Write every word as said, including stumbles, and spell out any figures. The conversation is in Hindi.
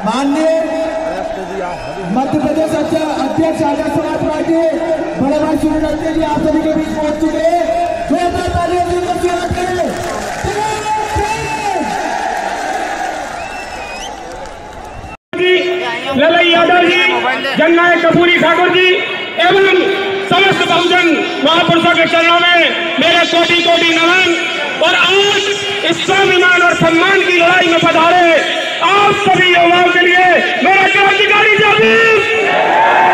माननीय मध्य प्रदेश अध्यक्ष आजाद समाज पार्टी बड़े भाई सुनील दत्ते जी आप सभी के बीच पहुंच चुके हैं। जोरदार तालियों से उनका स्वागत करें। ललई यादव जी, जननायक कपूरी ठाकुर जी एवं समस्त बहुजन महापुरुषों के चरणों में मेरे कोटि कोटि नमन। और आज इस स्वाभिमान और सम्मान की लड़ाई में पधारे आप सभी युवाओं के लिए मेरा क्रांतिकारी जय भीम।